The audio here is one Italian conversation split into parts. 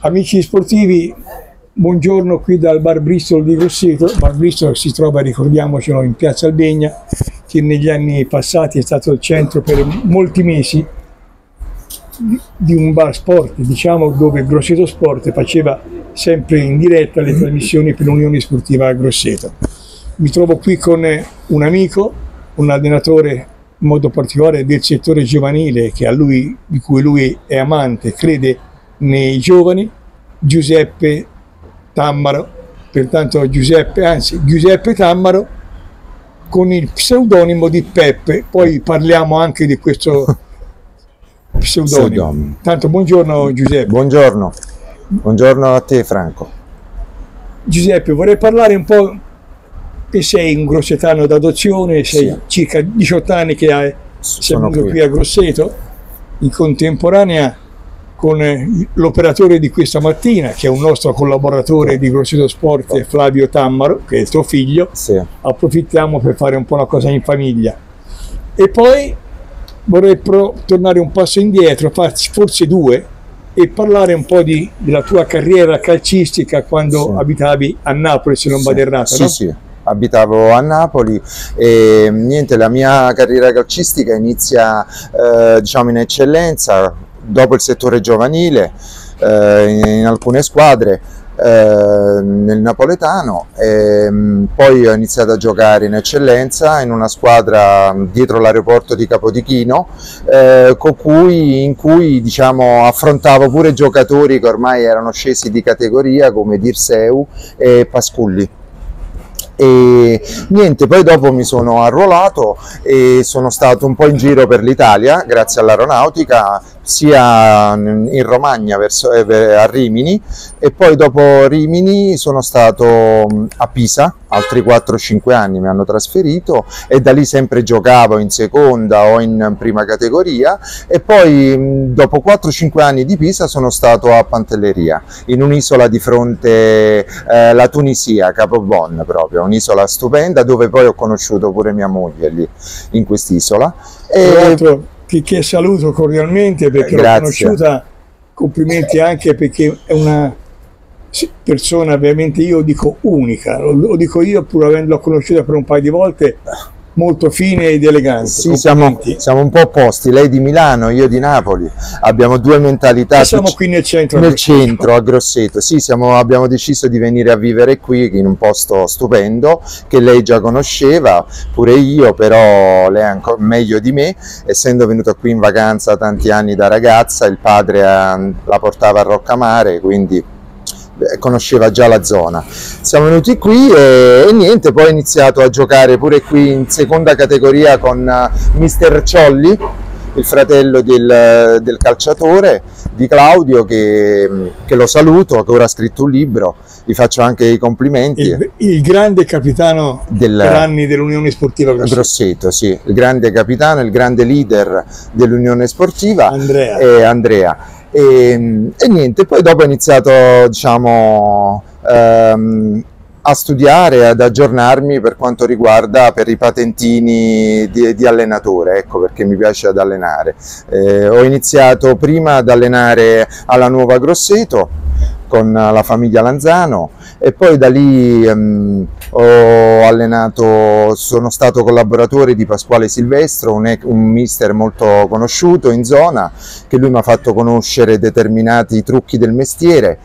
Amici sportivi, buongiorno qui dal Bar Bristol di Grosseto. Bar Bristol si trova, ricordiamocelo, in Piazza Albegna, che negli anni passati è stato il centro per molti mesi di un bar sport, diciamo, dove Grosseto Sport faceva sempre in diretta le trasmissioni per l'Unione Sportiva Grosseto. Mi trovo qui con un amico, un allenatore in modo particolare del settore giovanile, di cui lui è amante, crede nei giovani, Giuseppe Tammaro. Pertanto Giuseppe Tammaro, con il pseudonimo di Peppe. Poi parliamo anche di questo pseudonimo. Tanto buongiorno Giuseppe. Buongiorno a te Franco. Giuseppe, vorrei parlare un po', che sei un grossetano d'adozione, sei circa 18 anni che sei venuto qui a Grosseto, in contemporanea con l'operatore di questa mattina, che è un nostro collaboratore di Grosseto Sport, Flavio Tammaro, che è tuo figlio. Approfittiamo per fare un po' una cosa in famiglia. E poi vorrei tornare un passo indietro, forse due, e parlare un po' della tua carriera calcistica quando abitavi a Napoli, se non vado errato, no? Sì, abitavo a Napoli e niente, la mia carriera calcistica inizia diciamo in eccellenza dopo il settore giovanile in alcune squadre nel napoletano, poi ho iniziato a giocare in eccellenza in una squadra dietro l'aeroporto di Capodichino, in cui diciamo affrontavo pure giocatori che ormai erano scesi di categoria come Dirseu e Pasculli. E niente, poi dopo mi sono arruolato e sono stato un po' in giro per l'Italia grazie all'aeronautica, sia in Romagna a Rimini, e poi dopo Rimini sono stato a Pisa, altri 4-5 anni mi hanno trasferito, e da lì sempre giocavo in seconda o in prima categoria, e poi dopo 4-5 anni di Pisa sono stato a Pantelleria, in un'isola di fronte alla Tunisia, Capobon, proprio un'isola stupenda dove poi ho conosciuto pure mia moglie lì in quest'isola. Tra l'altro che saluto cordialmente, perché l'ho conosciuta, complimenti anche perché è una persona veramente, io dico unica, lo dico io pur avendola conosciuta per un paio di volte, molto fine ed elegante. Sì, siamo un po' opposti, lei di Milano, io di Napoli, abbiamo due mentalità. Siamo qui nel centro, a Grosseto. Sì, abbiamo deciso di venire a vivere qui in un posto stupendo che lei già conosceva, pure io, però lei ancora meglio di me, essendo venuta qui in vacanza tanti anni da ragazza, il padre la portava a Roccamare, quindi conosceva già la zona. Siamo venuti qui e niente, poi ho iniziato a giocare pure qui in seconda categoria con Mister Ciolli, il fratello del calciatore, di Claudio, che lo saluto, che ora ha scritto un libro, gli faccio anche i complimenti. Il grande capitano per anni dell'Unione Sportiva Grosseto, sì, il grande capitano, il grande leader dell'Unione Sportiva, Andrea. E niente, poi dopo ho iniziato, diciamo, a studiare, ad aggiornarmi per quanto riguarda per i patentini di allenatore, ecco perché mi piace ad allenare. Ho iniziato prima ad allenare alla Nuova Grosseto con la famiglia Lanzano, e poi da lì ho allenato, sono stato collaboratore di Pasquale Silvestro, un mister molto conosciuto in zona, che lui mi ha fatto conoscere determinati trucchi del mestiere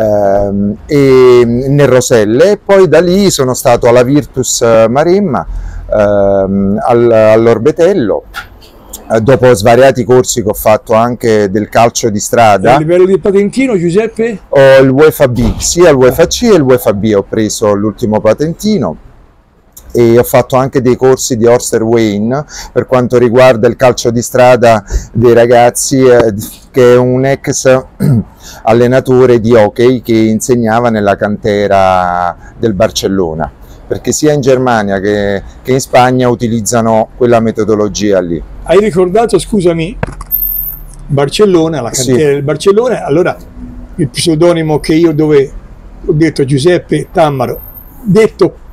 nel Roselle, e poi da lì sono stato alla Virtus Maremma, all'Orbetello. Dopo svariati corsi che ho fatto anche del calcio di strada. A livello di patentino, Giuseppe? Ho il UEFA B, sia il UEFA C e il UEFA B ho preso l'ultimo patentino, e ho fatto anche dei corsi di Horster Wayne per quanto riguarda il calcio di strada dei ragazzi, che è un ex allenatore di hockey che insegnava nella cantera del Barcellona, perché sia in Germania che in Spagna utilizzano quella metodologia lì. Hai ricordato, scusami, Barcellona, la cantiera del Barcellona, allora il pseudonimo che io, dove ho detto Giuseppe Tammaro, detto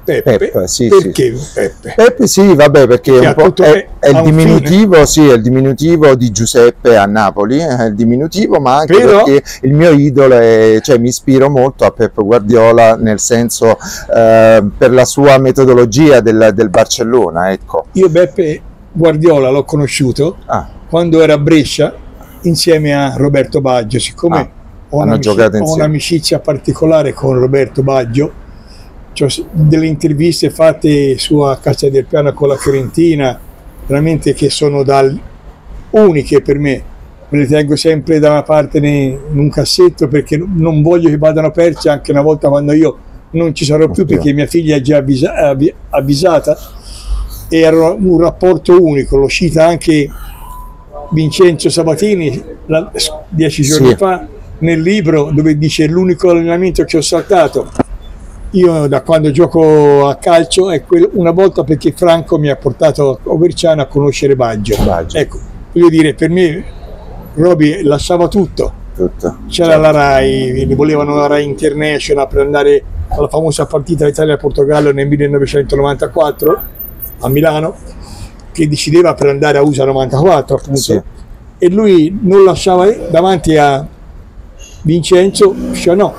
Peppe, sì, perché sì. Peppe? Peppe sì, vabbè, perché Che un po' è il ha un diminutivo, sì, è il diminutivo di Giuseppe a Napoli, è il diminutivo, ma anche Però- perché il mio idolo è, cioè mi ispiro molto a Pep Guardiola, nel senso per la sua metodologia del Barcellona, ecco. Io Beppe Guardiola l'ho conosciuto Ah, quando era a Brescia insieme a Roberto Baggio, siccome Ah, hanno giocato insieme. ho un'amicizia particolare con Roberto Baggio, cioè delle interviste fatte su a Castel del Piano con la Fiorentina, veramente che sono uniche per me, me le tengo sempre da una parte in un cassetto perché non voglio che vadano perse anche una volta quando io non ci sarò più, Oddio. perché mia figlia è già avvisata, e era un rapporto unico. Lo cita anche Vincenzo Sabatini 10 giorni Sì. fa nel libro, dove dice: l'unico allenamento che ho saltato io da quando gioco a calcio è una volta, perché Franco mi ha portato a Verciano a conoscere Baggio. Baggio. Ecco, voglio dire, per me Roby lasciava tutto. tutto. C'era la Rai, volevano la Rai International per andare alla famosa partita Italia-Portogallo nel 1994 a Milano, che decideva per andare a USA 94 appunto, Sì. e lui non lasciava davanti a Vincenzo, diceva no,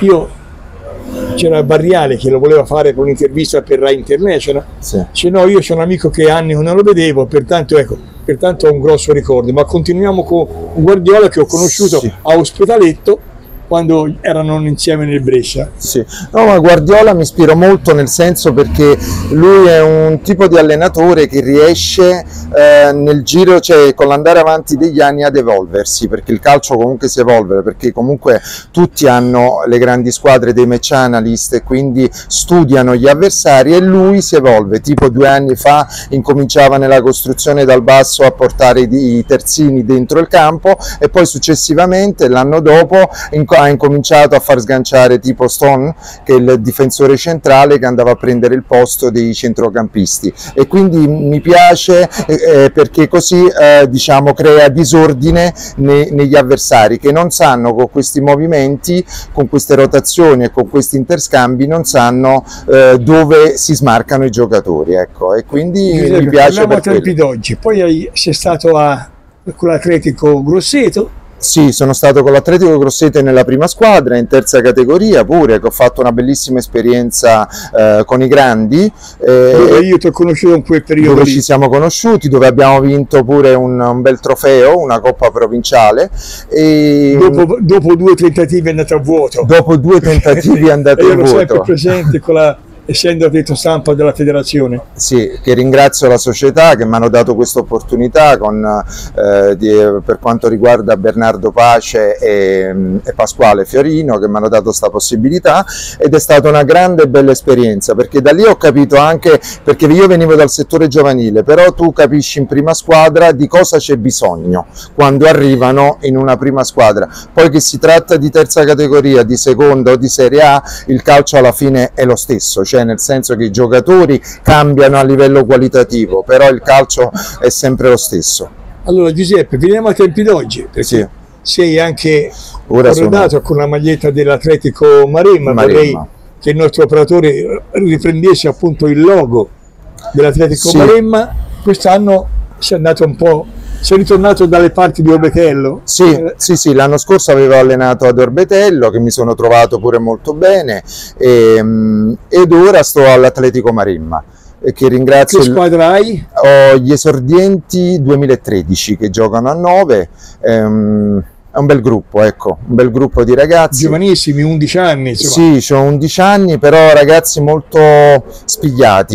c'era Barriale che lo voleva fare con un'intervista per Rai International, Sì. dice no, io c'ho un amico che anni non lo vedevo, pertanto ho un grosso ricordo. Ma continuiamo con Guardiola, che ho conosciuto Sì. a Ospedaletto quando erano insieme nel Brescia. Sì. No, ma Guardiola mi ispira molto, nel senso perché lui è un tipo di allenatore che riesce nel giro, cioè con l'andare avanti degli anni, ad evolversi, perché il calcio comunque si evolve, perché comunque tutti hanno le grandi squadre dei match analyst e quindi studiano gli avversari, e lui si evolve. Tipo 2 anni fa incominciava nella costruzione dal basso a portare i terzini dentro il campo, e poi successivamente l'anno dopo ha incominciato a far sganciare tipo Stone, che è il difensore centrale, che andava a prendere il posto dei centrocampisti, e quindi mi piace perché così diciamo crea disordine negli avversari, che non sanno, con questi movimenti, con queste rotazioni e con questi interscambi, non sanno dove si smarcano i giocatori, ecco, e quindi mi piace per a tempi quello. d'oggi. Poi sei stato con l'Atletico Grosseto. Sì, sono stato con l'Atletico Grosseto nella prima squadra, in terza categoria pure, che ho fatto una bellissima esperienza con i grandi. Dove io ti ho conosciuto in quel periodo Dove lì. ci siamo conosciuti, dove abbiamo vinto pure un bel trofeo, una coppa provinciale. E Dopo 2 tentativi è andato a vuoto. dopo 2 tentativi è andato E io in ero sempre vuoto. presente essendo addetto stampa della federazione. Sì, che ringrazio la società che mi hanno dato questa opportunità per quanto riguarda Bernardo Pace e Pasquale Fiorino, che mi hanno dato questa possibilità, ed è stata una grande e bella esperienza, perché da lì ho capito anche, perché io venivo dal settore giovanile, però tu capisci in prima squadra di cosa c'è bisogno quando arrivano in una prima squadra. Poi che si tratta di terza categoria, di seconda o di Serie A, il calcio alla fine è lo stesso, cioè nel senso che i giocatori cambiano a livello qualitativo, però il calcio è sempre lo stesso. Allora Giuseppe, veniamo a tempi d'oggi, perché Sì. sei anche Ora corredato con la maglietta dell'Atletico Maremma. Vorrei che il nostro operatore riprendesse appunto il logo dell'Atletico Sì. Maremma. Quest'anno si è andato un po', sei ritornato dalle parti di Orbetello. Sì, l'anno scorso avevo allenato ad Orbetello, che mi sono trovato pure molto bene, ed ora sto all'Atletico Maremma, che ringrazio. Che squadra hai? Ho gli esordienti 2013 che giocano a 9, è un bel gruppo, ecco, un bel gruppo di ragazzi. Giovanissimi, 11 anni. Insomma. Sì, ho 11 anni, però ragazzi molto spigliati,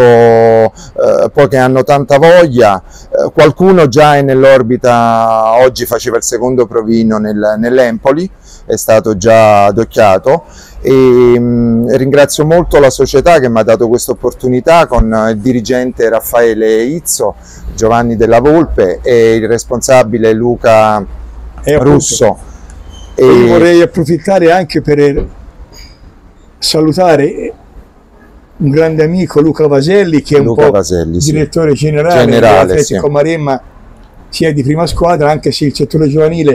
poi che hanno tanta voglia. Qualcuno già è nell'orbita, oggi faceva il secondo provino nell'Empoli, è stato già adocchiato, e ringrazio molto la società che mi ha dato questa opportunità, con il dirigente Raffaele Izzo, Giovanni Della Volpe e il responsabile Luca Russo. E vorrei approfittare anche per salutare un grande amico, Luca Vaselli, che è direttore generale dell'Atletico Maremma, sia di prima squadra, anche se il settore giovanile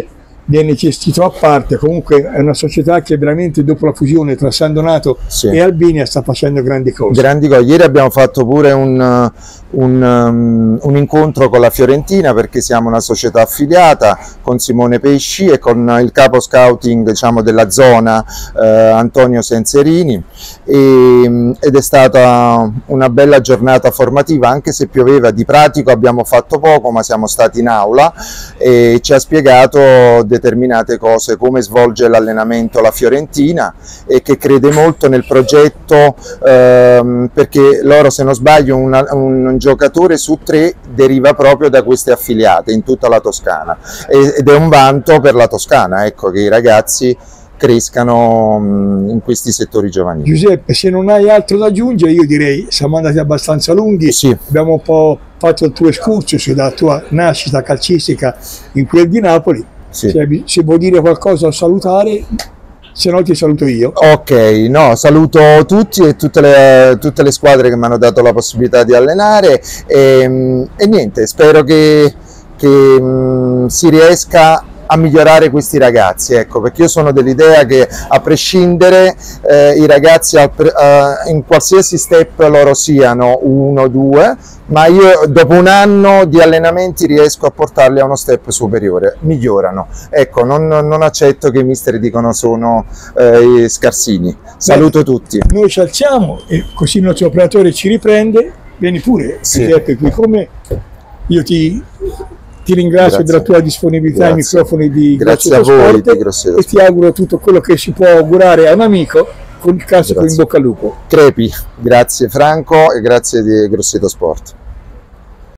viene gestito a parte. Comunque è una società che veramente dopo la fusione tra San Donato Sì. e Albinia sta facendo grandi cose. Grandi cose. Ieri abbiamo fatto pure un incontro con la Fiorentina, perché siamo una società affiliata con Simone Pesci e con il capo scouting, diciamo, della zona, Antonio Senserini, ed è stata una bella giornata formativa, anche se pioveva. Di pratico abbiamo fatto poco, ma siamo stati in aula e ci ha spiegato determinate cose, come svolge l'allenamento la Fiorentina, e che crede molto nel progetto, perché loro, se non sbaglio, un giocatore su 3 deriva proprio da queste affiliate in tutta la Toscana, ed è un vanto per la Toscana, ecco, che i ragazzi crescano in questi settori giovanili. Giuseppe, se non hai altro da aggiungere, io direi siamo andati abbastanza lunghi. Sì. Abbiamo un po' fatto il tuo excursus dalla tua nascita calcistica in quel di Napoli. Sì. Se vuoi dire qualcosa o salutare, se no ti saluto io. Ok, no, saluto tutti e tutte le squadre che mi hanno dato la possibilità di allenare, e niente, spero che si riesca a migliorare questi ragazzi, ecco, perché io sono dell'idea che, a prescindere, i ragazzi in qualsiasi step loro siano 1 o 2, ma io dopo un anno di allenamenti riesco a portarli a uno step superiore, migliorano, ecco, non accetto che i mister dicono sono scarsini. Saluto tutti. Noi ci alziamo e così il nostro operatore ci riprende. Vieni pure, Sì. Giuseppe, qui con me. Io ti ringrazio Grazie. della tua disponibilità ai Grazie. microfoni di Grazie Grosseto a voi Sport, di Grosseto e ti auguro tutto quello che si può augurare a un amico, con il classico in Grazie. bocca al lupo. Crepi, grazie Franco e grazie di Grosseto Sport.